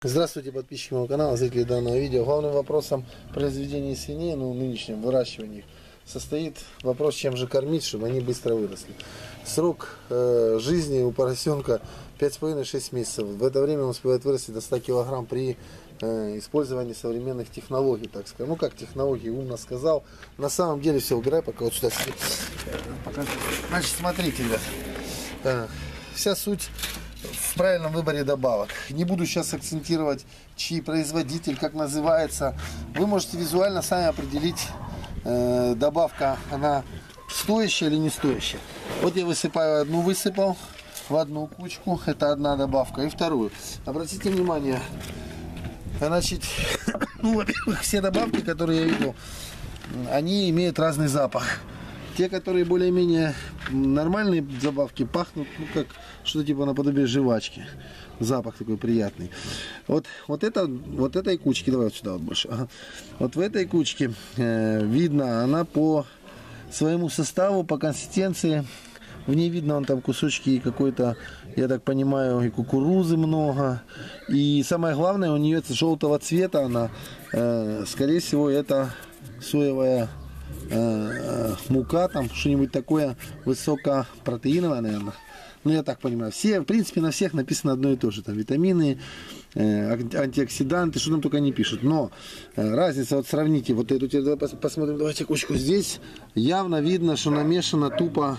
Здравствуйте, подписчики моего канала, зрители данного видео. Главным вопросом произведения свиней, нынешнем выращивании их, состоит вопрос, чем же кормить, чтобы они быстро выросли. Срок жизни у поросенка 5,5-6 месяцев. В это время он успевает вырасти до 100 килограмм при использовании современных технологий, так сказать. Ну как технологии, умно сказал. На самом деле все, убирай пока вот сюда. Значит, смотрите, ребят. Вся суть в правильном выборе добавок. Не буду сейчас акцентировать, чей производитель, как называется. Вы можете визуально сами определить, добавка, она стоящая или не стоящая. Вот я высыпаю одну, высыпал в одну кучку. Это одна добавка. И вторую. Обратите внимание, значит, во-первых, все добавки, которые я видел, они имеют разный запах. Те, которые более-менее нормальные добавки, пахнут, как что-то типа наподобие жвачки. Запах такой приятный. Вот этой кучки, давай вот сюда вот больше. Ага. Вот в этой кучке видно, она по своему составу, по консистенции. В ней видно, вон там кусочки какой-то, я так понимаю, и кукурузы много. И самое главное, у нее желтого цвета она, скорее всего, это соевая мука, там что-нибудь такое высокопротеиновое, наверное. Ну, я так понимаю. Все, в принципе, на всех написано одно и то же. Там витамины, антиоксиданты, что там только не пишут. Но разница, вот сравните вот эту, давай посмотрим, давайте кучку. Здесь явно видно, что намешано тупо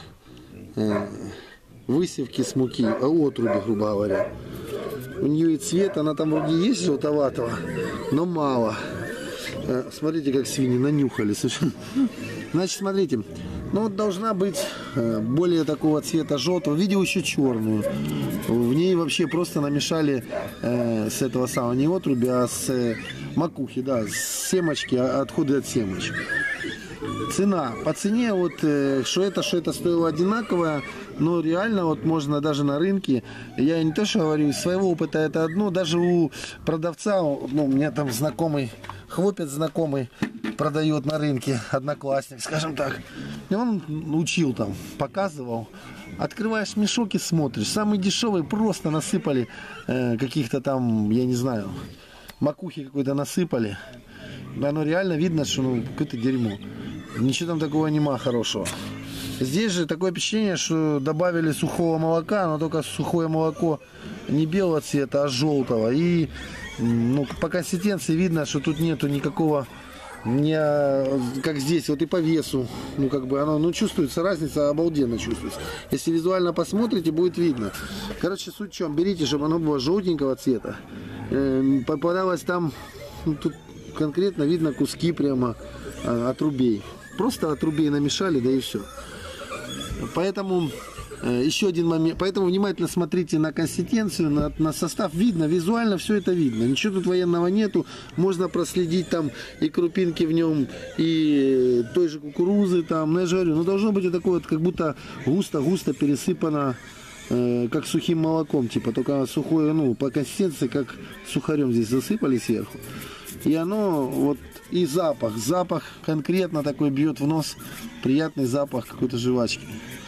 высевки с муки, отруби, грубо говоря. У нее и цвет, она там вроде есть желтоватого, но мало. Смотрите, как свиньи нанюхали. Значит, смотрите, ну вот должна быть более такого цвета желтого. Видел еще черную. В ней вообще просто намешали с этого самого, не отруби, а с макухи, да, с семечки, отходы от семечек. Цена. По цене, вот, что это стоило одинаковое, но реально вот можно даже на рынке, я не то что говорю, из своего опыта это одно, даже у продавца, ну, у меня там знакомый, хлопец знакомый продает на рынке, одноклассник, скажем так, и он учил там, показывал. Открываешь мешок и смотришь, самый дешевый просто насыпали каких-то там, я не знаю, макухи какой-то насыпали. Оно реально видно, что ну, какое-то дерьмо. Ничего там такого нема хорошего. Здесь же такое впечатление, что добавили сухого молока, но только сухое молоко не белого цвета, а желтого. И ну, по консистенции видно, что тут нету никакого, как здесь, вот и по весу. Ну, как бы оно, ну, чувствуется разница, обалденно чувствуется. Если визуально посмотрите, будет видно. Короче, суть в чем, берите, чтобы оно было желтенького цвета. Попадалось там, ну, тут конкретно видно куски прямо отрубей. Просто отрубей намешали, да и все. Поэтому еще один момент. Поэтому внимательно смотрите на консистенцию, на состав. Видно, визуально все это видно. Ничего тут военного нету. Можно проследить там и крупинки в нем, и той же кукурузы там. Ну, я же говорю, ну должно быть вот такое вот, как будто густо-густо пересыпано, как сухим молоком. Типа, только сухое, ну, по консистенции, как сухарем здесь засыпали сверху. И оно вот. И запах конкретно такой бьет в нос, приятный запах какой-то жвачки.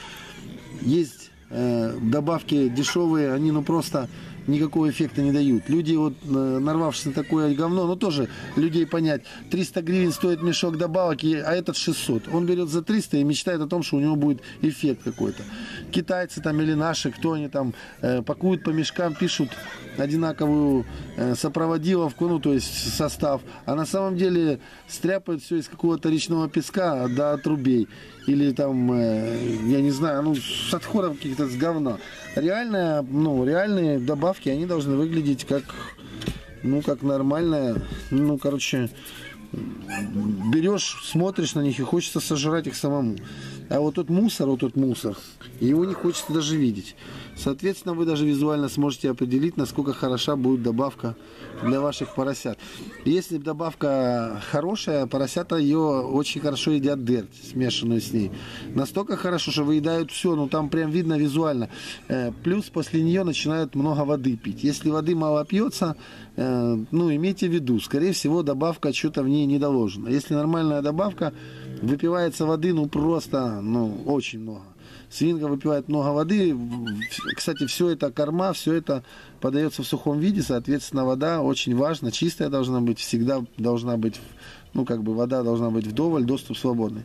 Есть добавки дешевые, они ну просто никакого эффекта не дают. Люди вот, нарвавшись на такое говно, ну тоже людей понять, 300 гривен стоит мешок добавок, а этот 600. Он берет за 300 и мечтает о том, что у него будет эффект какой-то. Китайцы там или наши, кто они там, пакуют по мешкам, пишут одинаковую сопроводиловку, ну то есть состав, а на самом деле стряпают все из какого-то речного песка до отрубей. Или там, я не знаю, ну с отходов каких-то, с говна. Реальные добавки, они должны выглядеть как, ну, как нормальная, ну, короче, берешь, смотришь на них и хочется сожрать их самому. А вот тот мусор, его не хочется даже видеть. Соответственно, вы даже визуально сможете определить, насколько хороша будет добавка для ваших поросят. Если добавка хорошая, поросята ее очень хорошо едят дерть, смешанную с ней. Настолько хорошо, что выедают все, ну там прям видно визуально. Плюс после нее начинают много воды пить. Если воды мало пьется, ну имейте в виду, скорее всего добавка что-то в ней не доложена. Если нормальная добавка, выпивается воды, ну просто, ну очень много. Свинка выпивает много воды. Кстати, все это корма, все это подается в сухом виде, соответственно, вода очень важна, чистая должна быть, всегда должна быть, ну, как бы вода должна быть вдоволь, доступ свободный.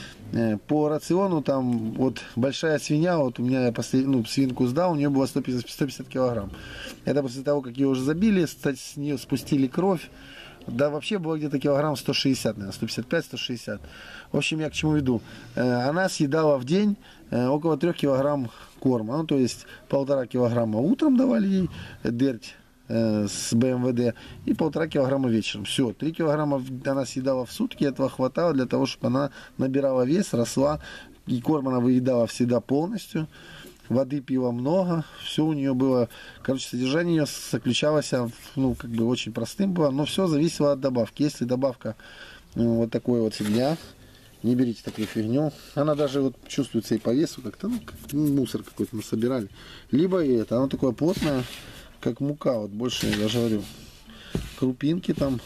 По рациону там вот большая свинья, вот у меня я свинку сдал, у нее было 150 килограмм. Это после того, как ее уже забили, с нее спустили кровь. Да, вообще было где-то килограмм 160, наверное, 155-160. В общем, я к чему веду. Она съедала в день около 3 килограмм корма. Ну, то есть 1,5 килограмма утром давали ей дерть с БМВД и 1,5 килограмма вечером. Все, 3 килограмма она съедала в сутки, этого хватало для того, чтобы она набирала вес, росла. И корм она выедала всегда полностью. Воды пила много, все у нее было, короче, содержание ее заключалось, ну, как бы очень простым было, но все зависело от добавки. Если добавка вот такой вот фигня, не берите такую фигню, она даже вот чувствуется и по весу как-то, ну, как мусор какой-то насобирали. Либо и это, она такое плотное, как мука, вот больше, я даже говорю, крупинки там,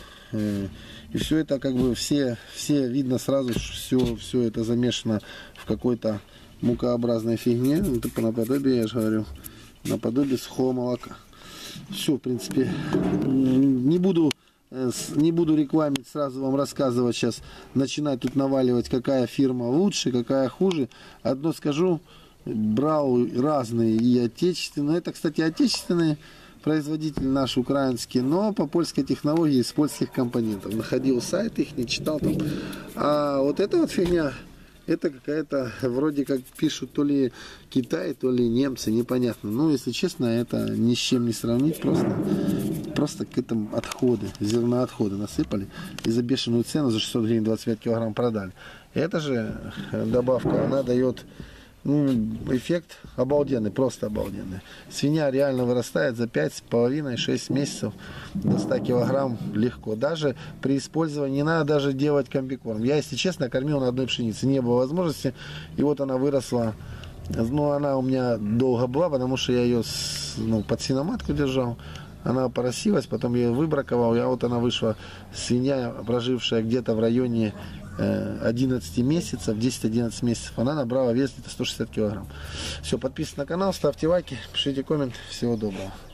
и все это как бы, все видно сразу, все это замешано в какой-то мукообразной фигне, ну, типа наподобие, я же говорю, наподобие сухого молока. Все, в принципе, не буду рекламить, сразу вам рассказывать сейчас, начинать тут наваливать, какая фирма лучше, какая хуже. Одно скажу, брал разные и отечественные, это, кстати, отечественные производители наши украинские, но по польской технологии, из польских компонентов. Находил сайт их, не читал там. А вот эта вот фигня, это какая-то, вроде как пишут, то ли Китай, то ли немцы, непонятно. Ну, если честно, это ни с чем не сравнить, просто к этому отходы, зерноотходы насыпали. И за бешеную цену, за 600 гривен 25 килограмм продали. Эта же добавка, она дает, ну, эффект обалденный, просто обалденный. Свинья реально вырастает за 5,5-6 месяцев до 100 килограмм легко. Даже при использовании не надо даже делать комбикорм. Я, если честно, кормил на одной пшенице, не было возможности. И вот она выросла. Ну, она у меня долго была, потому что я ее под синоматку держал. Она поросилась, потом я ее выбраковал. И вот она вышла, свинья, прожившая где-то в районе 11 месяцев, 10-11 месяцев, она набрала вес где-то 160 килограмм. Все, подписывайтесь на канал, ставьте лайки, пишите коммент. Всего доброго.